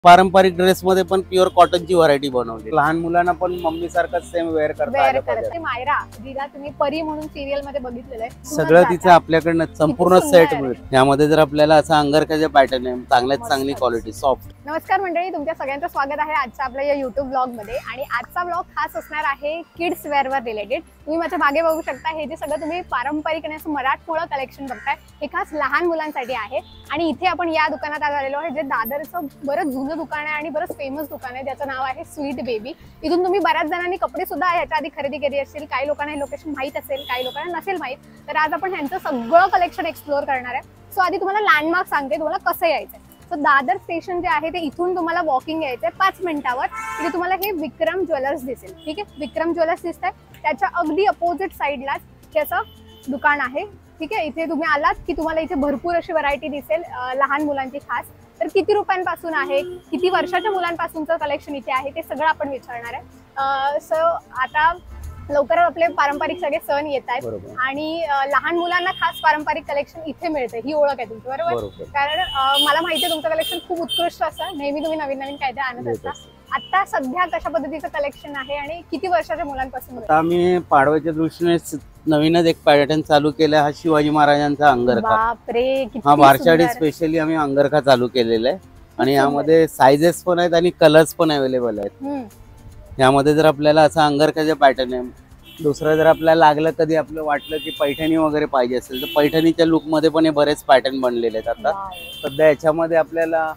पारंपरिक ड्रेस मध्ये पण प्युअर कॉटनची व्हरायटी बनवली. लहान मुलांना पण मम्मी सारखं सेम वेअर करता. मायरा जिला तुम्ही परी म्हणून सिरियल मध्ये बघितलेलं आहे, सगळं तिचं आपल्याकडनं संपूर्ण सेट मिळतं. यामध्ये जर आपल्याला असं अंगरखाचे पॅटर्न आहे, चांगल्यात चांगली क्वालिटी सॉफ्ट. नमस्कार मंडळी, तुमच्या सगळ्यांचं स्वागत आहे आजच्या आपल्या या युट्यूब ब्लॉग मध्ये. आणि आजचा ब्लॉग खास असणार आहे किड्स वेअर वर रिलेटेड. तुम्ही माझ्या मागे बघू शकता, हे जे सगळं तुम्ही पारंपरिक आणि असं मराठमोळं कलेक्शन बघताय हे खास लहान मुलांसाठी आहे. आणि इथे आपण या दुकानात आलेलो आहे, जे दादरचं बरंच जुनं दुकान आहे आणि बरंच फेमस दुकान आहे, ज्याचं नाव आहे स्वीट बेबी. इथून तुम्ही बऱ्याच जणांनी कपडे सुद्धा ह्याच्या आधी खरेदी केली असतील. काही लोकांना हे लोकेशन माहित असेल, काही लोकांना नसेल माहित. तर आज आपण ह्यांचं सगळं कलेक्शन एक्सप्लोअर करणार आहे. सो आधी तुम्हाला लँडमार्क सांगते, तुम्हाला कसं यायचंय. सो दादर स्टेशन जे आहे ते इथून तुम्हाला वॉकिंग यायचंय 5 मिनिटावर. इथे तुम्हाला हे विक्रम ज्वेलर्स दिसेल. ठीक आहे, विक्रम ज्वेलर्स दिसत आहे, त्याच्या अगदी अपोजिट साईडलाच त्याचं दुकान आहे. ठीक आहे, इथे तुम्ही आलात की तुम्हाला इथे भरपूर अशी व्हरायटी दिसेल लहान मुलांची खास. तर किती रुपयांपासून आहे, किती वर्षाच्या मुलांपासूनचं कलेक्शन इथे आहे ते सगळं आपण विचारणार आहे. सो आता लवकरच आपले पारंपरिक सगळे सण येत आहेत आणि लहान मुलांना खास पारंपरिक कलेक्शन इथे मिळते, ही ओळख आहे तुमची. बरोबर, कारण मला माहिती आहे तुमचं कलेक्शन खूप उत्कृष्ट असं, नेहमी तुम्ही नवीन नवीन काहीतरी आणत असता. आता सध्या कशा पद्धतीचं कलेक्शन आहे आणि किती वर्षाच्या मुलांपासून? आता आम्ही पाडव्याच्या दृष्टीने नवीनच एक पॅटर्न चालू केला, हा शिवाजी महाराजांचा अंगरखा. बापरे, हा बारशाडी स्पेशली आम्ही अंगरखा चालू केलेला आहे. आणि यामध्ये साइजेस पण आहेत आणि कलर्स पण अवेलेबल आहेत. यामध्ये जर आपल्याला असं अंगरखाचे पॅटर्न आहे. दुसरं जर आपल्याला लागलं, कधी आपलं वाटलं की पैठणी वगैरे पाहिजे असेल तर पैठणीच्या लुक मध्ये पण हे बरेच पॅटर्न बनलेले आहेत. आता सध्या याच्यामध्ये आपल्याला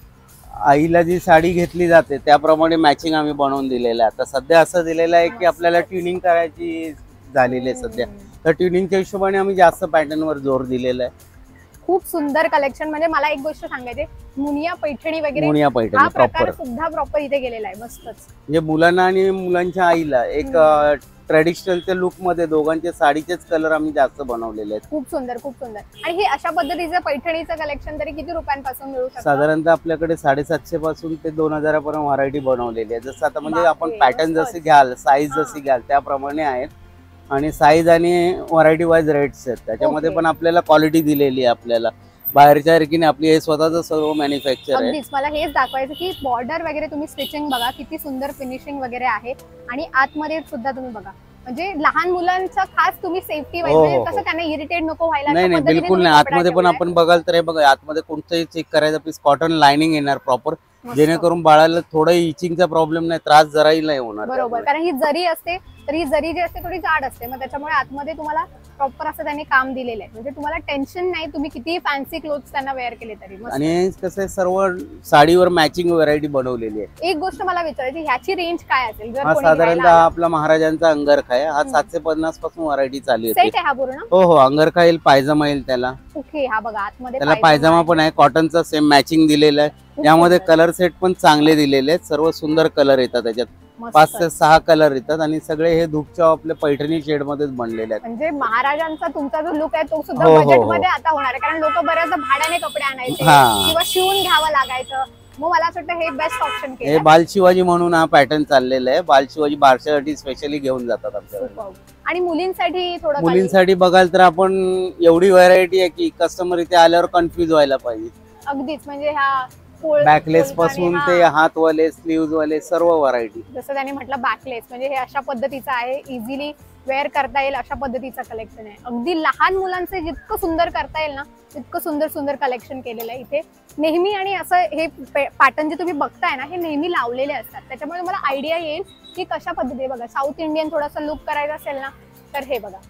आईला जी साडी घेतली जाते त्याप्रमाणे मॅचिंग आम्ही बनवून दिलेलं आहे. आता सध्या असं दिलेलं आहे की आपल्याला ट्युनिंग करायची झालेली आहे सध्या, तर ट्युनिंगच्या हिशोबाने आम्ही जास्त पॅटर्न वर जोर दिलेला आहे. खूप सुंदर कलेक्शन. म्हणजे मला एक गोष्ट सांगायची, मुनिया पैठणी वगैरे, मुनिया पैठणी प्रॉपर सुद्धा प्रॉपर इथे गेलेला आहे. मस्तच. म्हणजे मुलांना आणि मुलांच्या आईला एक ट्रेडिशनलच्या लुक मध्ये दोघांचे साडीचेच कलर आम्ही जास्त बनवलेले आहेत. खूप सुंदर, खूप सुंदर. आणि हे अशा पद्धतीचं पैठणीचं कलेक्शन तरी किती रुपयांपासून मिळू शकतं? साधारणतः आपल्याकडे 750 पासून ते 2000 पर्यंत व्हरायटी बनवलेली आहे. जसं आता म्हणजे आपण पॅटर्न जसे घ्याल, साईज जशी घ्याल त्याप्रमाणे आहेत. आणि साईज आणि व्हरायटी वाईज रेट्स आहेत. त्याच्यामध्ये पण आपल्याला क्वालिटी दिलेली आहे. आपल्याला बाहेरच्या रिकीने आपली हे स्वतःच सर्व मॅन्युफॅक्चर आहे. मला हेच दाखवायचं की बॉर्डर वगैरे तुम्ही स्टिचिंग बघा, किती सुंदर फिनिशिंग वगैरे आहे. आणि आतमध्ये सुद्धा तुम्ही बघा, म्हणजे लहान मुलांचा खास तुम्ही सेफ्टी वाईज कसं त्यांना इरिटेट नको व्हायला. नाही बिलकुल नाही. आतमध्ये पण आपण बघाल तर हे बघा, आतमध्ये कोणतंही चेक करायचं पीस कॉटन लाइनिंग येणार प्रॉपर, जेणेकरून बाळाला थोडं इचिंगचा प्रॉब्लेम नाही, त्रास जराही नाही होणार. बरोबर, कारण ही जरी असते तर ही जरी जी असते थोडी जाड असते, मग त्याच्यामुळे आतमध्ये तुम्हाला प्रॉपर असं त्यांनी काम दिलेलं आहे. म्हणजे तुम्हाला टेन्शन नाही, तुम्ही किती फॅन्सी क्लोथ्स त्यांना वेअर केले तरी. आणि कसं सर्व साडीवर मॅचिंग व्हरायटी बनवलेली आहे. एक गोष्ट मला विचारायची, ह्याची रेंज काय असेल? हा साधारणतः आपला महाराजांचा अंगरखा आहे. हा 750 पासून व्हरायटी चालू आहे. सेट आहे हा पूर्ण? हो, अंगरखा येईल, पायजमा येईल त्याला. ओके, हा बघा आतमध्ये त्याला पायजमा पण आहे, कॉटनचा सेम मॅचिंग दिलेला आहे. यामध्ये कलर सेट पण चांगले दिलेले आहेत. सर्व सुंदर कलर येतात त्याच्यात, 5 ते 6 कलर येतात. आणि सगळे हे धूपच्या आपल्या पैठणी शेड मध्येच बनलेले आहेत. म्हणजे महाराजांचा तुमचा जो लुक आहे तो सुद्धा बजेट मध्ये आता होणार आहे, कारण लोक बऱ्याचदा भाड्याने कपडे आणायचे किंवा शिवून घ्यावं लागायचं. मग मला असं वाटतं हे बेस्ट ऑप्शन केलं. हे बाल शिवाजी म्हणून हा पॅटर्न चाललेला आहे. बाल शिवाजी बारशासाठी स्पेशली घेऊन जातात आमच्याकडे. आणि मुलींसाठी थोडं, मुलींसाठी बघाल तर आपण एवढी व्हरायटी आहे की कस्टमर इथे आल्यावर कन्फ्युज व्हायला पाहिजे. अगदीच, म्हणजे ह्या बॅकलेस पासून ते हातवाले, स्लीव्ह वाले सर्व व्हरायटी. जसं त्यांनी म्हटलं बॅकलेस, म्हणजे हे अशा पद्धतीचं आहे, इझिली वेअर करता येईल अशा पद्धतीचं कलेक्शन आहे. अगदी लहान मुलांचे जितकं सुंदर करता येईल ना तितकं सुंदर सुंदर कलेक्शन केलेलं आहे इथे नेहमी. आणि असं हे पॅटर्न जे तुम्ही बघताय ना, हे नेहमी लावलेले असतात, त्याच्यामुळे मला आयडिया येईल की कशा पद्धती. बघा, साऊथ इंडियन थोडासा लुक करायचा असेल ना तर हे बघा.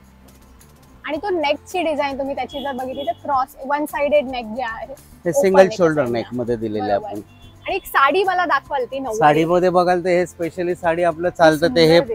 आणि तो नेकची डिझाईन तुम्ही त्याची जर बघितली तर क्रॉस वन साइडेड नेक जे आहे हे सिंगल शोल्डर नेक मध्ये दिलेले आपण. आणि एक साडी मला दाखवाल ती साडी मध्ये बघाल तर हे स्पेशली साडी आपलं चालतं ते हे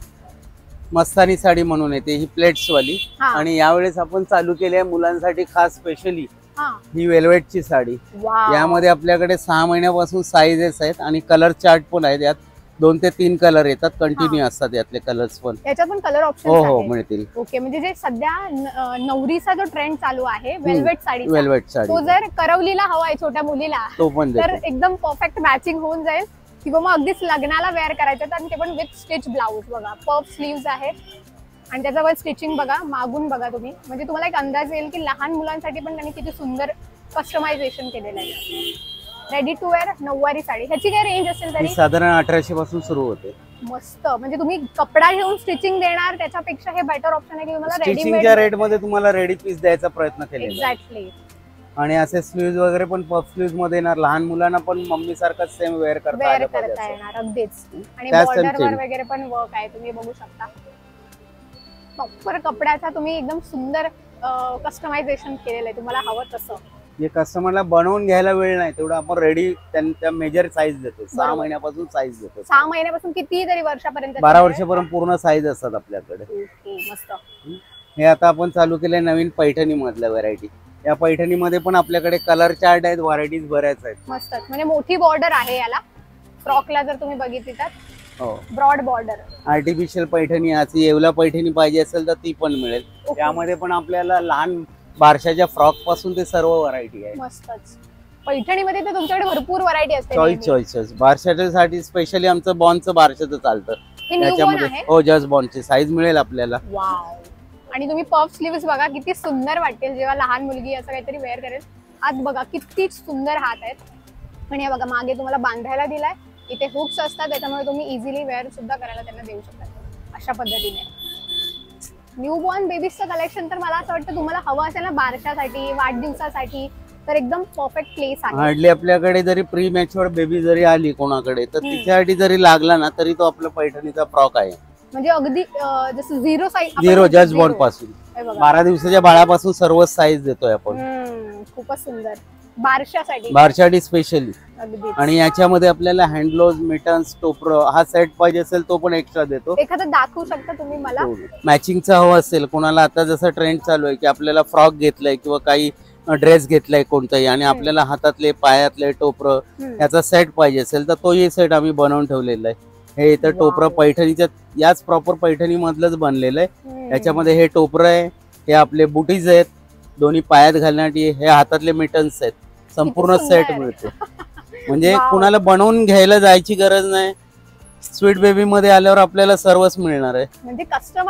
मस्तानी साडी म्हणून येते, ही प्लेट्स वाली. आणि यावेळेस आपण चालू केली आहे मुलांसाठी खास स्पेशली ही वेल्वेटची साडी. यामध्ये आपल्याकडे 6 महिन्यापासून साईजेस आहेत आणि कलर चार्ट पण आहेत. यात 2 ते 3 कलर येतात, कंटिन्यू असतात यातले कलर्स पण. याच्यात पण कलर ऑप्शन हो मिळतील. ओके, म्हणजे जे सध्या नवरीचा जो ट्रेंड चालू आहे वेल्वेट साडी, तो जर करवलीला हवाय छोट्या मुलीला तो पण तर एकदम परफेक्ट मॅचिंग होऊन जाईल. किंवा मग अगदीच लग्नाला वेअर करायचं, आणि ते पण विथ स्टिच ब्लाऊज. बघा, पफ स्लीव्स आहे आणि त्याच्यावर स्टिचिंग बघा, मागून बघा तुम्ही, म्हणजे तुम्हाला एक अंदाज येईल की लहान मुलांसाठी पण त्यांनी किती सुंदर कस्टमायझेशन केलेलं आहे. रेडी टू वेअर नऊवारी साडी, ह्याची काय रेंज असेल ही तरी? साधारण 1800 पासून सुरू होते. मस्त, म्हणजे तुम्ही कपडा घेऊन स्टिचिंग देणार त्याच्यापेक्षा हे बेटर ऑप्शन आहे की तुम्हाला स्टिचिंगच्या रेट मध्ये तुम्हाला रेडी पीस द्यायचा प्रयत्न केलेला. एक्झॅक्टली. आणि असे स्लीव्ज वगैरे पण पफ स्लीव्ज मध्ये येणार, लहान मुलांना पण मम्मी सारखंच सेम वेअर करता येणार अगदीच. आणि त्याच बॉर्डर वर same. वगैरे पण वर्क आहे, तुम्ही बघू शकता. प्रॉपर कपड्याचा तुम्ही एकदम सुंदर कस्टमायझेशन केलेलं आहे तुम्हाला हवं तसं. जे कस्टमरला बनवून घ्यायला वेळ नाही तेवढं आपण रेडी त्यांच्या मेजर साईज देतो. 6 महिन्यापासून साईज देतो. 6 महिन्यापासून किती तरी वर्षापर्यंत? 12 वर्षापर्यंत पूर्ण साईज असतात आपल्याकडे. मस्त. हे आता आपण चालू केलंय नवीन पैठणी मधल्या व्हरायटी. या पैठणी मध्ये पण आपल्याकडे कलर चार्ट आहेत, व्हरायटीज बऱ्याच आहेत. मस्त, म्हणजे मोठी बॉर्डर आहे याला. फ्रॉकला जर तुम्ही बघितली तर हो, ब्रॉड बॉर्डर. आर्टिफिशियल पैठणी अशी येवला पैठणी पाहिजे असेल तर ती पण मिळेल. त्यामध्ये पण आपल्याला लहान बारशाच्या फ्रॉक पासून ते सर्व व्हरायटी आहे. मस्तच. पैठणीमध्ये तर तुमच्याकडे भरपूर व्हरायटी असते. चॉईस बारशासाठी स्पेशली आमचं बॉनचं बारशाचं चालतं. त्याच्यामध्ये हो, जस्ट बॉनची साईज मिळेल आपल्याला. वाव. आणि तुम्ही पफ स्लीव्स बघा किती सुंदर वाटेल जेव्हा लहान मुलगी असं काहीतरी वेअर करेल. आज बघा किती सुंदर हात आहेत. आणि हे बघा मागे तुम्हाला बांधायला दिलाय, इथे हुक्स असतात त्याच्यामुळे तुम्ही इझिली वेअर सुद्धा करायला त्यांना देऊ शकता अशा पद्धतीने. न्यूबॉर्न बेबीजचं कलेक्शन तर मला असं वाटतं तुम्हाला हवं असेल ना वाढदिवसासाठी, वाढदिवसासाठी, तर एकदम परफेक्ट प्लेस आहे. हार्डली आपल्याकडे जरी प्री मॅच्युअर बेबी जरी आली कोणाकडे तर तिच्यासाठी जरी लागला ना तरी तो आपला पैठणीचा फ्रॉक आहे. म्हणजे अगदी जसं zero size, zero just born पासून 12 दिवसाच्या बाळापासून सर्व साईज देतोय आपण. खूपच सुंदर. बारशासाठी स्पेशली. आणि याच्यामध्ये आपल्याला हँड ग्लोव्ज, मिटन्स, टोपर हा सेट पाहिजे असेल तो पण एक्स्ट्रा देतो. एखादा दाखवू शकता तुम्ही मला? मॅचिंगचा हवा असेल कोणाला, आता जसं ट्रेंड चालू आहे की आपल्याला फ्रॉक घेतलाय किंवा काही ड्रेस घेतलाय कोणताही आणि आपल्याला हातातले पायातले टोपर याचा सेट पाहिजे असेल तर तोही सेट आम्ही बनवून ठेवलेला आहे. हे इथं टोपर पैठणीच्या याच प्रॉपर पैठणी मधलंच बनलेलं आहे. याच्यामध्ये हे टोपर आहे, हे आपले बुटीज आहेत दोन्ही पायात घालण्यासाठी, हे हातातले मिटन्स आहेत. संपूर्ण सेट मिळतो. म्हणजे कुणाला बनवून घ्यायला जायची गरज नाही. स्वीट बेबी मध्ये आल्यावर आपल्याला सर्वच मिळणार आहे. म्हणजे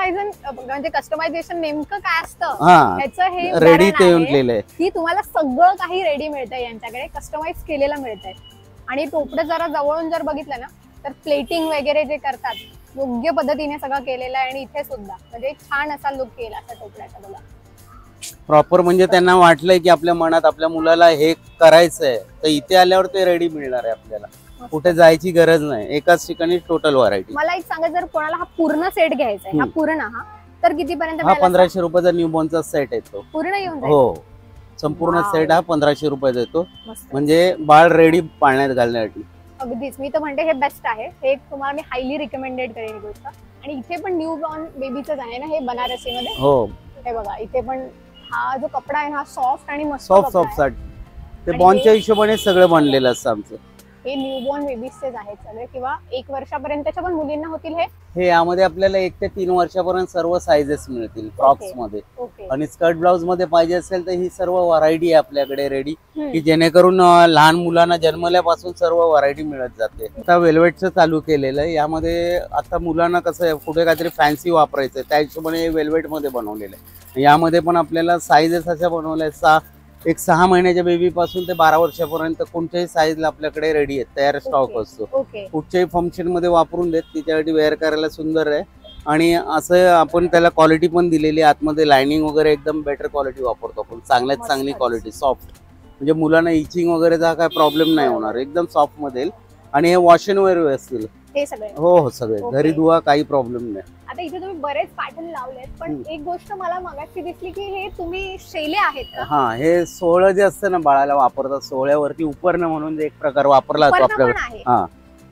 कस्टमायझेशन नेमकं काय असतं ह्याचं हे रेडी ते केलेलं आहे की तुम्हाला सगळं काही रेडी मिळतंय यांच्याकडे, कस्टमाइज केलेलं मिळतंय. आणि टोपडं जरा जवळून जर बघितलं ना तर प्लेटिंग वगैरे जे करतात योग्य पद्धतीने सगळं केलेलं आहे. आणि इथे सुद्धा म्हणजे छान असा लुक केला असा टोपड्याचा बघा प्रॉपर. म्हणजे त्यांना वाटलंय की आपल्या मनात आपल्या मुलाला हे करायचंय तर इथे आल्यावर ते रेडी मिळणार आहे आपल्याला. कुठे जायची गरज नाही, एकाच ठिकाणी टोटल व्हरायटी. मला एक सांगा, जर कोणाला हा पूर्ण सेट घ्यायचा आहे, हा पूर्ण तर किती पर्यंत? हा 1500 रुपयाचा न्यूबॉर्नचा सेट येतो पूर्ण येऊन. हो, संपूर्ण सेट हा 1500 रुपयाचा येतो. म्हणजे बाळ रेडी पाळण्यात घालण्यासाठी. अगदीच. मी तर म्हणते हे बेस्ट आहे. हे तुम्हाला मी हायली रिकमेंडेड करेन ही गोष्ट. आणि इथे पण न्यूबॉर्न बेबीच आहे ना हे बनारसी मध्ये. हो, हे बघा इथे पण हा जो कपडा आहे हा सॉफ्ट आणि मस्त सॉफ्ट ते बॉनच्या हिशोबाने सगळं बनलेलं असतं आमचं. हे न्यूबॉर्न बेबीजचेच आहेत सगळे, किंवा 1 वर्षापर्यंतच्या पण मुलींना होतील हे. यामध्ये आपल्याला 1 ते 3 वर्षापर्यंत सर्व साइजेस मिळतील फ्रॉक्स मध्ये. आणि स्कर्ट ब्लाउज मध्ये पाहिजे असेल तर ही सर्व व्हरायटी आहे आपल्याकडे रेडी, की जेणेकरून लहान मुलांना जन्मल्यापासून सर्व व्हरायटी मिळत जाते. आता वेल्वेटचं चालू केलेलं आहे. यामध्ये आता मुलांना कसं कुठे काहीतरी फॅन्सी वापरायचं त्या हिशोबाने वेल्वेट मध्ये बनवलेलं आहे. यामध्ये पण आपल्याला साइजेस अशा बनवल्या 6 महिन्याच्या बेबी पासून ते 12 वर्षापर्यंत कोणत्याही साईजला आपल्याकडे रेडी आहेत, तयार स्टॉक असतो. कुठच्याही फंक्शन मध्ये वापरून देत, तिच्यासाठी वेअर करायला सुंदर आहे. आणि असं आपण त्याला क्वालिटी पण दिलेली आहे. आतमध्ये लाइनिंग वगैरे एकदम बेटर क्वालिटी वापरतो आपण, चांगल्यात चांगली क्वालिटी, सॉफ्ट. म्हणजे मुलांना इचिंग वगैरेचा काय प्रॉब्लेम नाही होणार, एकदम सॉफ्ट मध्ये. आणि हे वॉश अँड वेअर असतील हे सगळे. हो सगळे घरी धुवा, काही प्रॉब्लेम नाही. आता इथे तुम्ही बरेच पॅटर्न लावलेत, पण एक गोष्ट मला मगाशी दिसली की हे तुम्ही शेले आहेत का? हा, हे सोहळं जे असतं ना बाळाला वापरतात, सोहळ्यावरती उपरणं म्हणून एक प्रकार वापरला जातो आपल्याकडे. हा,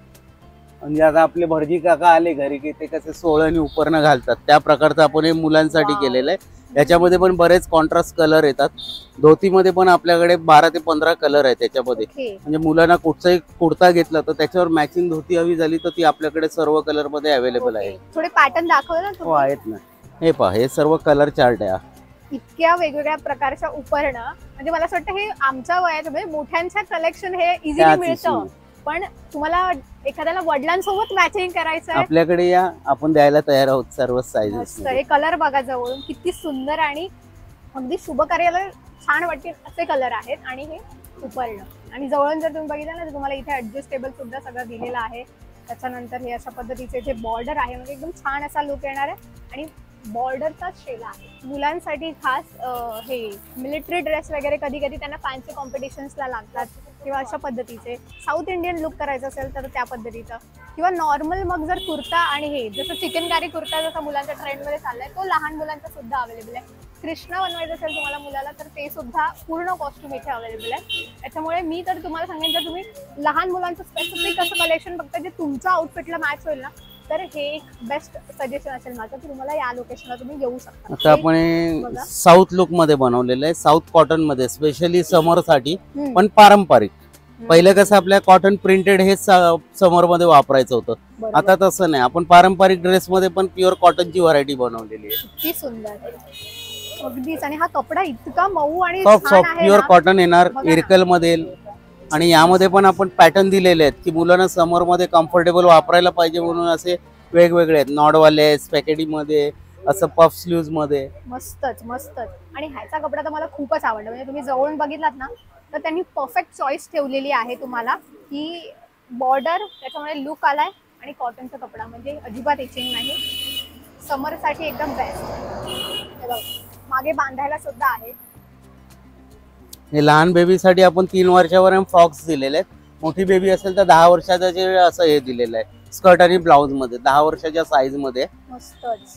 म्हणजे आता आपले भटजी काका आले घरी की ते कसे सोहळ्याने उपरणं घालतात, त्या प्रकारचं आपण हे मुलांसाठी केलेलं आहे. याच्यामध्ये पण बरेच कॉन्ट्रास्ट कलर येतात. धोतीमध्ये पण आपल्याकडे 12 ते 15 कलर आहेत त्याच्यामध्ये. म्हणजे मुलांना कुठचाही कुर्ता घेतला तर त्याच्यावर मॅचिंग धोती हवी झाली तर ती आपल्याकडे सर्व कलर मध्ये अवेलेबल आहे. थोडे पॅटर्न दाखवलं ना? हो आहेत ना. हे पहा, हे सर्व कलर चार्ट आहे. इतक्या वेगवेगळ्या प्रकारच्या उपरणं, म्हणजे मला असं वाटतं हे आमच्या वयाच्या म्हणजे मोठ्यांच्या कलेक्शन हे इझिली मिळतं. पण तुम्हाला एखाद्याला वडिलांसोबत मॅचिंग करायचं आहे, आपल्याकडे या, आपण द्यायला तयार आहोत सर्व साइजेस. हे कलर बघा जवळून किती सुंदर आणि अगदी शुभ कार्याला छान वाटतील असे कलर आहेत. आणि हे उपरणं आणि जवळून जर तुम्ही बघितलं ना तर तुम्हाला इथे ऍडजस्टेबल सुद्धा सगळं दिलेलं आहे. त्याच्यानंतर हे अशा पद्धतीचे जे बॉर्डर आहे म्हणजे एकदम छान असा लुक येणार आहे आणि बॉर्डरचा शेला आहे. मुलांसाठी खास हे मिलिटरी ड्रेस वगैरे कधी कधी त्यांना फॅन्सी कॉम्पिटिशन्सला लागतात किंवा अशा पद्धतीचे साऊथ इंडियन लुक करायचं असेल तर त्या पद्धतीचं किंवा नॉर्मल मग जर कुर्ता आणि हे जसं चिकनकारी कुर्ता जसा मुलांच्या ट्रेंडमध्ये चाललाय तो लहान मुलांचा सुद्धा अवेलेबल आहे. कृष्णा बनवायचं असेल तुम्हाला मुलाला तर ते सुद्धा पूर्ण कॉस्ट्युम इथे अवेलेबल आहे. त्याच्यामुळे मी तर तुम्हाला सांगेन जर तुम्ही लहान मुलांचं स्पेसिफिक असं कलेक्शन बघता जे तुमच्या आउटफिटला मॅच होईल ना तर हे एक बेस्ट सजेशन असेल माझं की तुम्हाला या लोकेशनला तुम्ही येऊ शकता. आता आपण साऊथ लुक मध्ये बनवलेलं आहे, साऊथ कॉटन मध्ये स्पेशली समर साठी पण पारंपरिक. पहिलं कसं आपल्या कॉटन प्रिंटेड हे समर मध्ये वापरायचं होतं, आता तसं नाही. आपण पारंपरिक ड्रेस मध्ये पण प्युअर कॉटनची व्हरायटी बनवलेली आहे. किती सुंदर अगदीच. आणि हा कपडा इतका मऊ आणि सॉफ्ट प्युअर कॉटन येणार इरकल मध्ये. आणि यामध्ये पण आपण पॅटर्न दिलेले आहेत की मुलांना समर मध्ये कम्फर्टेबल वापरायला पाहिजे म्हणून असे वेगवेगळे आहेत. नॉडवाले, स्पॅकेटी मध्ये, असं पफ स्लीव्ज मध्ये. मस्तच मस्तच. आणि ह्याचा कपडा तर मला खूपच आवडला. म्हणजे तुम्ही जवळून बघितलात ना तर त्यांनी परफेक्ट चॉईस ठेवलेली आहे तुम्हाला की बॉर्डर त्याच्यामुळे लुक आलाय आणि कॉटनचा कपडा म्हणजे अजिबात इचिंग नाही. समर साठी एकदम बेस्ट. मागे बांधायला सुद्धा आहे. हे लहान बेबीसाठी आपण 3 वर्षावर फ्रॉक्स दिलेले आहेत. मोठी बेबी असेल तर 10 वर्षाचे असं हे दिलेलं आहे स्कर्ट आणि ब्लाउज मध्ये 10 वर्षाच्या साईज मध्ये. मस्तच.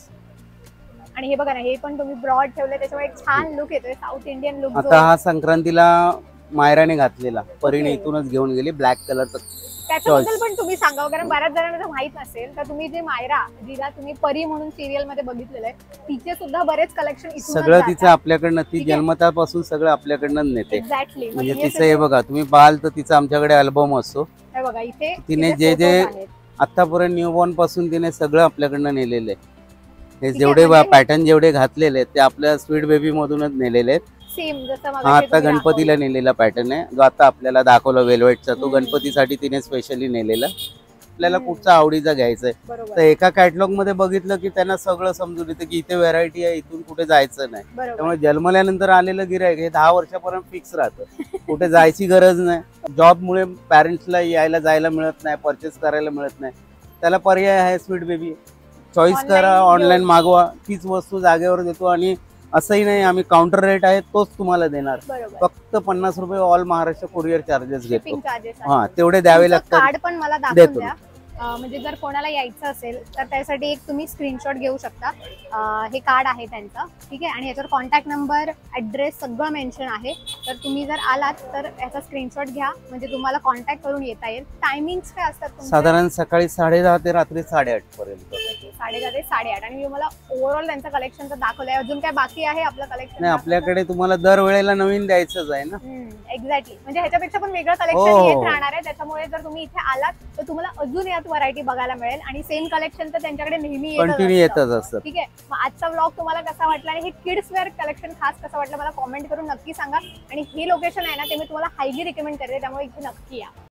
आणि हे बघा ना हे पण तुम्ही ब्रॉड ठेवले त्याच्यामुळे एक छान लुक येतोय साऊथ इंडियन लुक. आता हा संक्रांतीला मायराने घातलेला, परीने इथूनच घेऊन गेली ब्लॅक कलरचा. त्याच्याबद्दल पण तुम्ही सांगा कारण बऱ्याच जणांना माहित नसेल तर तुम्ही जे मायरा जिला तुम्ही परी म्हणून सिरियल मध्ये बघितलेलं आहे तिचे सुद्धा बरेच कलेक्शन सगळं तिचं आपल्याकडनं, ती जन्मतापासून सगळं आपल्याकडनं नेते. एक्झॅक्टली. म्हणजे तिचं हे बघा तुम्ही पाहाल तर तिचा आमच्याकडे अल्बम असतो. हे बघा इथे तिने जे जे आतापर्यंत न्यूबॉर्न पासून तिने सगळं आपल्याकडनं नेलेलं आहे. हे जेवढे पॅटर्न जेवढे घातलेले आहेत ते आपल्या स्वीट बेबी मधूनच नेलेले आहेत. सेम जसं हा आता गणपतीला नेलेला पॅटर्न आहे जो आता आपल्याला दाखवला वेलवेटचा, तो गणपतीसाठी तिने स्पेशली नेलेला. आपल्याला कुठचा आवडीचा घ्यायचा आहे तर एका कॅटलॉग मध्ये बघितलं की त्यांना सगळं समजून येतं की इथे व्हरायटी आहे, इथून कुठे जायचं नाही. त्यामुळे जन्मल्यानंतर आलेलं गिरायक हे 10 वर्षापर्यंत फिक्स राहतं, कुठे जायची गरज नाही. जॉबमुळे पॅरेंट्सला यायला जायला मिळत नाही, परचेस करायला मिळत नाही, त्याला पर्याय आहे स्वीट बेबी. चॉईस करा, ऑनलाईन मागवा, तीच वस्तू जागेवर देतो. आणि असंही नाही आम्ही काउंटर रेट आहे तोच तुम्हाला देणार, फक्त 50 रुपये ऑल महाराष्ट्र कुरिअर चार्जेस घेतो. हा तेवढे द्यावे लागतात. कार्ड पण मला दाखवून द्या. म्हणजे जर कोणाला यायचं असेल तर त्यासाठी एक तुम्ही स्क्रीनशॉट घेऊ शकता. हे कार्ड आहे त्यांचं, ठीक आहे. आणि याच्यावर कॉन्टॅक्ट नंबर, ऍड्रेस सगळं मेन्शन आहे. तर तुम्ही जर आलात तर याचा स्क्रीनशॉट घ्या म्हणजे तुम्हाला कॉन्टॅक्ट करून येता येईल. टायमिंग्स काय असतात साधारण सकाळी 10:30 ते रात्री 8:30 पर्यंत. 10:30 ते 8:30. आणि मी मला ओव्हरऑल त्यांचं कलेक्शन तर दाखवलंय. अजून काय बाकी आहे आपलं कलेक्शन? नाही, आपल्याकडे तुम्हाला दरवेळेला नवीन द्यायचंच आहे ना. एक्झॅक्टली. म्हणजे ह्याच्यापेक्षा पण वेगळं कलेक्शन येत राहणार आहे. त्याच्यामुळे जर तुम्ही इथे आलात तर तुम्हाला अजून यात व्हरायटी बघायला मिळेल. आणि सेम कलेक्शन तर त्यांच्याकडे नेहमी कंटिन्यू येतच असतं. ठीक आहे. मग आजचा व्लॉग तुम्हाला कसा वाटला आणि हे किड्स वेअर कलेक्शन खास कसं वाटलं मला कॉमेंट करून नक्की सांगा. आणि हे लोकेशन आहे ना ते मी तुम्हाला हायली रिकमेंड करते, त्यामुळे इथे नक्की या.